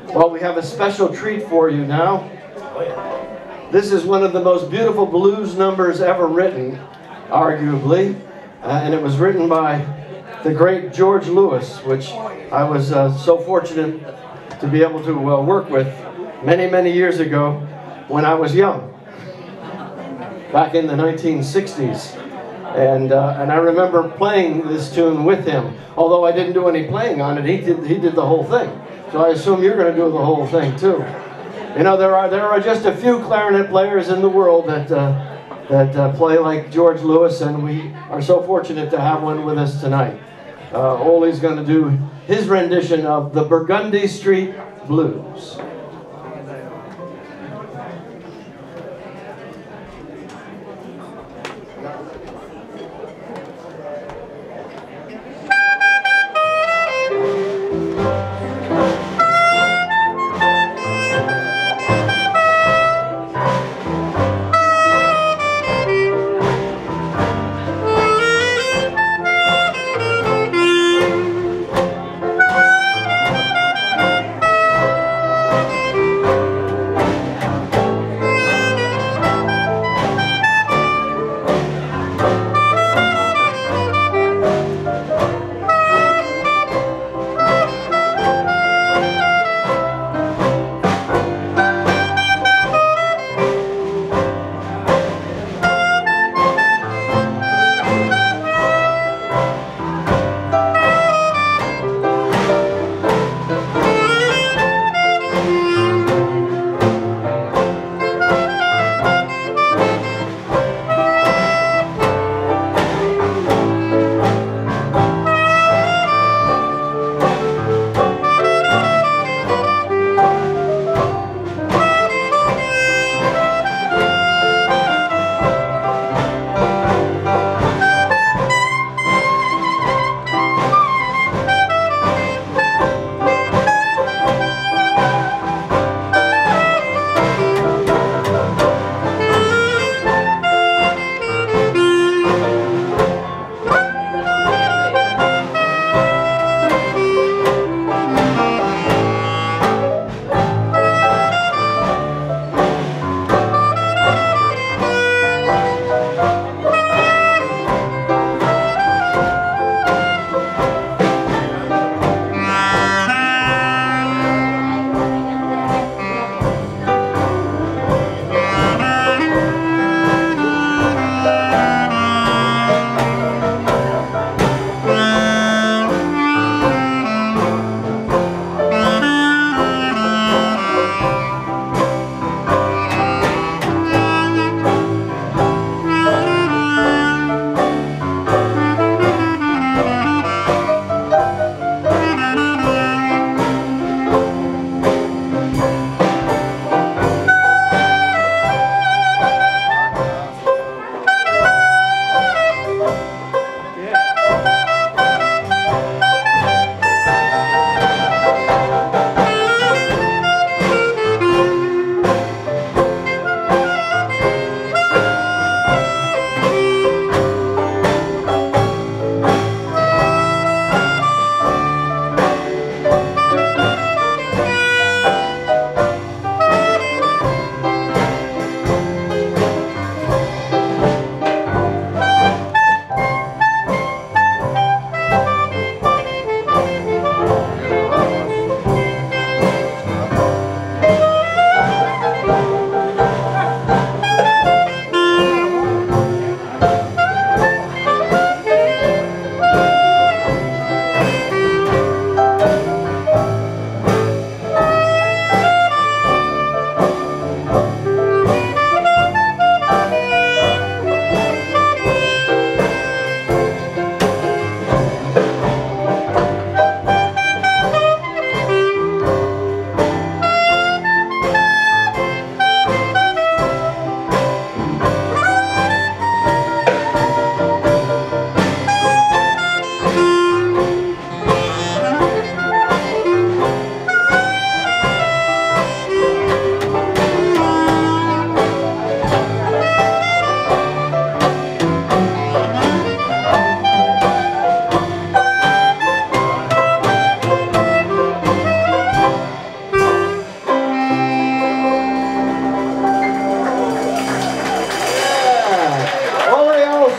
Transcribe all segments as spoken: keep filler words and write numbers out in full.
Well, we have a special treat for you now. This is one of the most beautiful blues numbers ever written, arguably, uh, and it was written by the great George Lewis, which I was uh, so fortunate to be able to uh, work with many, many years ago when I was young, back in the nineteen sixties. And, uh, and I remember playing this tune with him. Although I didn't do any playing on it, he did, he did the whole thing. So I assume you're going to do the whole thing too. You know, there are, there are just a few clarinet players in the world that, uh, that uh, play like George Lewis, and we are so fortunate to have one with us tonight. Uh, Ole's going to do his rendition of the Burgundy Street Blues.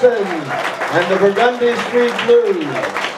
Johnson and the Burgundy Street Blues.